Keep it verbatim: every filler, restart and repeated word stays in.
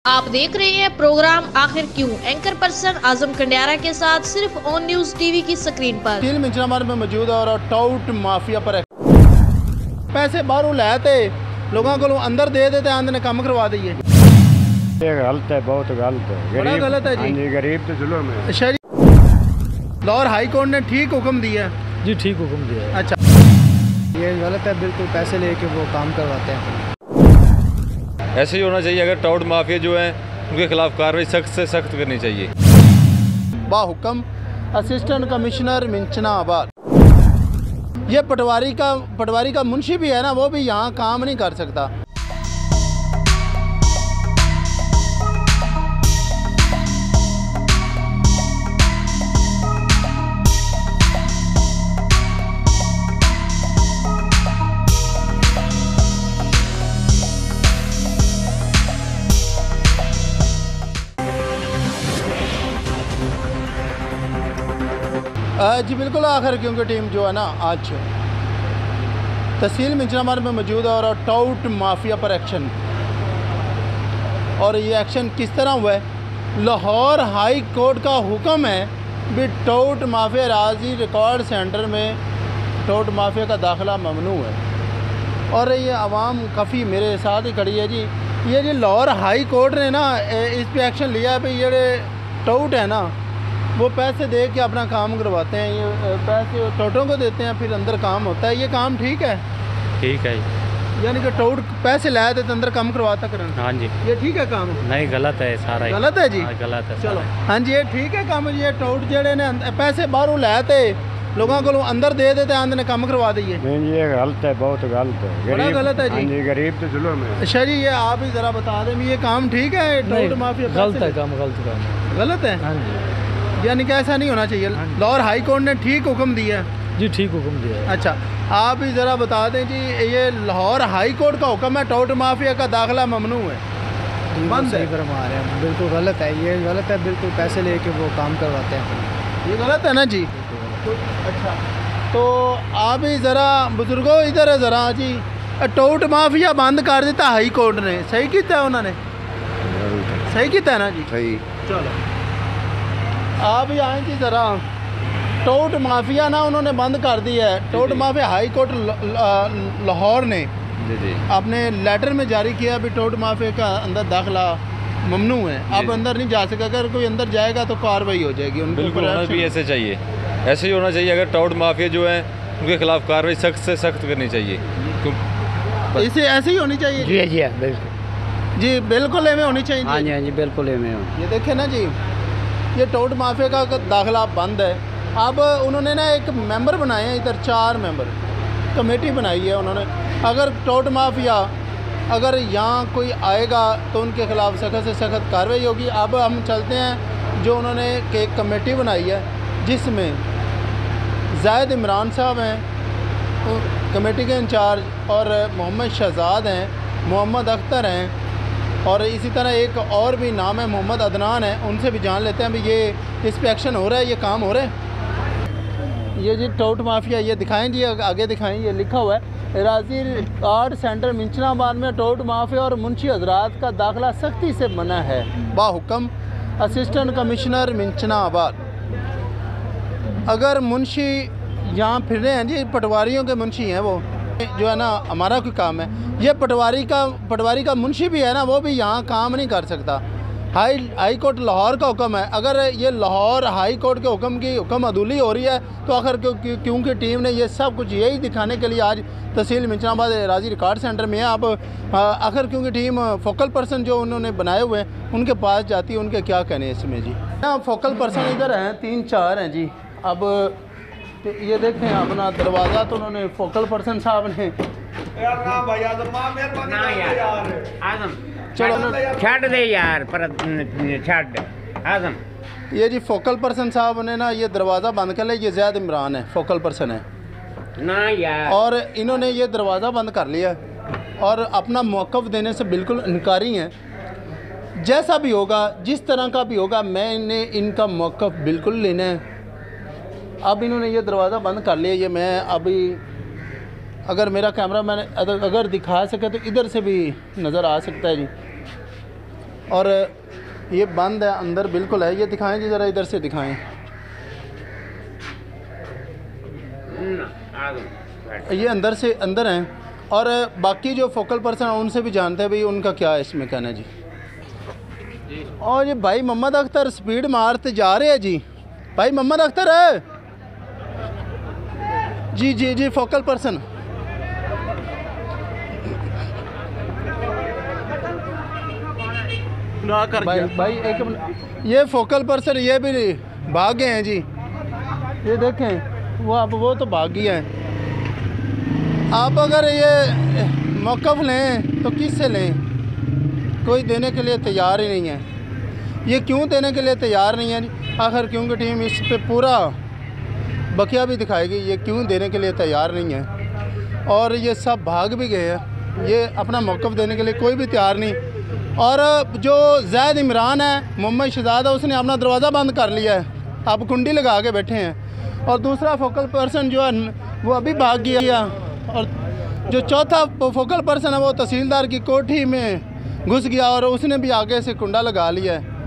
आप देख रहे हैं प्रोग्राम आखिर क्यों, एंकर पर्सन आजम कंडियारा के साथ सिर्फ ऑन न्यूज टीवी की स्क्रीन पर। तीन मिंचनामार में मौजूद है और टाउट माफिया पर पैसे बाहरों लाते लोगों को अंदर दे देते आंदे ने काम करवा दिए। ये गलत है, बहुत गलत है, बड़ा गलत है जी। जी गरीब तो जुल्म है। अच्छा जी, लाहौर हाई कोर्ट ने ठीक हुक्म दिया है जी, ठीक हुक्म दिया है। अच्छा, ये गलत है, बिल्कुल पैसे लेके वो काम करवाते हैं। ऐसे ही होना चाहिए। अगर टाउट माफिया जो है उनके खिलाफ कार्रवाई सख्त से सख्त करनी चाहिए। बाहुक्म असिस्टेंट कमिश्नर मिंचनाबाद, ये पटवारी का पटवारी का मुंशी भी है ना, वो भी यहाँ काम नहीं कर सकता। जी बिल्कुल, आखिर क्योंकि टीम जो है ना आज तहसील मिंचनाबाद में मौजूद है और टाउट माफिया पर एक्शन। और ये एक्शन किस तरह हुआ है? लाहौर हाई कोर्ट का हुक्म है भी टाउट माफिया राजी रिकॉर्ड सेंटर में टाउट माफिया का दाखिला ममनू है। और ये आवाम काफ़ी मेरे साथ ही खड़ी है जी। ये जी लाहौर हाई कोर्ट ने ना इस पर एक्शन लिया है भाई, ये टाउट है ना वो पैसे दे के अपना काम करवाते हैं। ये पैसे टोटों को देते हैं, फिर अंदर काम होता है। ये काम ठीक है? ठीक है, यानी कि टोट पैसे लाए थे तो अंदर काम करवाता करें। हाँ जी, ये ठीक है काम? नहीं, गलत है सारा। गलत है जी? हाँ, गलत है। चलो हाँ जी, ये ठीक है काम। ये टोट जड़े ने पैसे बाहरों लाए थे लोगों को अंदर दे देते आंदे ने काम करवा दिए। नहीं, ये गलत है, बहुत गलत है, बड़ा गलत है जी। गरीब तो जुल्म है। अच्छा जी, ये आप ही ज़रा बता दें ये काम ठीक है? टाउट माफिया गलत है काम, गलत काम, गलत है। हाँ जी, यानी कि ऐसा नहीं होना चाहिए। लाहौर हाई कोर्ट ने ठीक हुक्म दिया है जी, ठीक हुक्म दिया है। अच्छा, आप ही ज़रा बता दें जी, ये लाहौर हाई कोर्ट का हुक्म है टाउट माफिया का दाखिला ममनू है, बंद है। फरमा रहे हैं, बिल्कुल गलत है, ये गलत है, बिल्कुल पैसे लेके वो काम करवाते हैं। ये गलत है ना जी? तो अच्छा, तो आप ही ज़रा बुजुर्गों इधर है ज़रा जी, टाउट माफिया बंद कर दिता हाई कोर्ट ने, सही किया उन्होंने? सही किया है ना जी? सही। चलो आप ही आए जी ज़रा। टाउट माफिया ना उन्होंने बंद कर दी है। Tout mafia high court Lahore ने जी जी अपने लेटर में जारी किया अभी टाउट माफिया का अंदर दाखिला ममनू है। अब अंदर नहीं जा सका, अगर कोई अंदर जाएगा तो कार्रवाई हो जाएगी। बिल्कुल होना भी ऐसे चाहिए, ऐसे ही होना चाहिए। अगर टाउट माफिया जो है उनके खिलाफ कार्रवाई सख्त से सख्त करनी चाहिए। इसे ऐसे ही होनी चाहिए जी जी, बिल्कुल जी, बिल्कुल एवं होनी चाहिए। हाँ जी, हाँ जी, बिल्कुल एवं। ये देखें ना जी, ये टाउट माफिया का दाखिला बंद है। अब उन्होंने ना एक मेंबर बनाए हैं इधर, चार मेंबर कमेटी बनाई है उन्होंने। अगर टाउट माफिया अगर यहाँ कोई आएगा तो उनके खिलाफ सख्त से सख्त कार्रवाई होगी। अब हम चलते हैं जो उन्होंने एक कमेटी बनाई है जिसमें जायद इमरान साहब हैं कमेटी के इंचार्ज, और मोहम्मद शहजाद हैं, मोहम्मद अख्तर हैं, और इसी तरह एक और भी नाम है मोहम्मद अदनान है। उनसे भी जान लेते हैं भी ये इस पे एक्शन हो रहा है, ये काम हो रहा है। ये जी टाउट माफिया, ये दिखाएं जी, आगे दिखाएं, ये लिखा हुआ है राजी रिकॉर्ड सेंटर मिंचनाबाद में टाउट माफिया और मुंशी हजरात का दाखिला सख्ती से मना है। बाहुक्म असिस्टेंट कमिश्नर मिंचनाबाद। अगर मुंशी यहाँ फिर रहे हैं जी, पटवारियों के मुंशी हैं वो, जो है ना हमारा कोई काम है। ये पटवारी का पटवारी का मुंशी भी है ना, वो भी यहाँ काम नहीं कर सकता। हाई हाई कोर्ट लाहौर का हुक्म है। अगर ये लाहौर हाई कोर्ट के हुक्म की हुक्म अदूली हो रही है तो आखिर क्योंकि क्योंकि टीम ने ये सब कुछ यही दिखाने के लिए आज तहसील मिंचनाबाद राजी रिकॉर्ड सेंटर में है। आप आखिर क्योंकि टीम फोकल पर्सन जो उन्होंने बनाए हुए हैं उनके पास जाती है, उनके क्या कहने हैं इसमें जी। यहाँ फोकल पर्सन इधर हैं, तीन चार हैं जी। अब तो ये देखें अपना दरवाज़ा तो उन्होंने फोकल पर्सन साहब ने चलो छड़ दे यार पर छड़ आजम। ये जी फोकल पर्सन साहब ने ना ये दरवाज़ा बंद कर लिया। ये ज़ैद इमरान है, फोकल पर्सन है ना यार, और इन्होंने ये दरवाज़ा बंद कर लिया और अपना मौक़िफ़ देने से बिल्कुल इनकारी हैं। जैसा भी होगा, जिस तरह का भी होगा, मैंने इनका मौक़िफ़ बिल्कुल लेना है। अब इन्होंने ये दरवाज़ा बंद कर लिया। ये मैं अभी अगर मेरा कैमरा मैंने अगर दिखा सके तो इधर से भी नज़र आ सकता है जी। और ये बंद है, अंदर बिल्कुल है। ये दिखाएं जी, ज़रा इधर से दिखाएं। ये अंदर से अंदर हैं। और बाकी जो फोकल पर्सन हैं उनसे भी जानते हैं भाई उनका क्या है इसमें कहना जी। और ये भाई मोहम्मद अख्तर स्पीड मारते जा रहे हैं जी। भाई मोहम्मद अख्तर है जी जी जी फोकल पर्सन। ना कर भाई भाई एक मिनट, ये फोकल पर्सन ये भी भाग गए हैं जी। ये देखें वो आप वो तो भाग गया है। आप अगर ये मौक़िफ़ लें तो किससे लें? कोई देने के लिए तैयार ही नहीं है। ये क्यों देने के लिए तैयार नहीं है जी? आखिर क्योंकि टीम इस पे पूरा बकिया भी दिखाएगी, ये क्यों देने के लिए तैयार नहीं है। और ये सब भाग भी गए हैं, ये अपना मौक़िफ़ देने के लिए कोई भी तैयार नहीं। और जो ज़ैद इमरान है, मोहम्मद शहजाद है, उसने अपना दरवाज़ा बंद कर लिया है, अब कुंडी लगा के बैठे हैं। और दूसरा फोकल पर्सन जो है वो अभी भाग गया। और जो चौथा फोकल पर्सन है वो तहसीलदार की कोठी में घुस गया और उसने भी आगे से कुंडा लगा लिया है।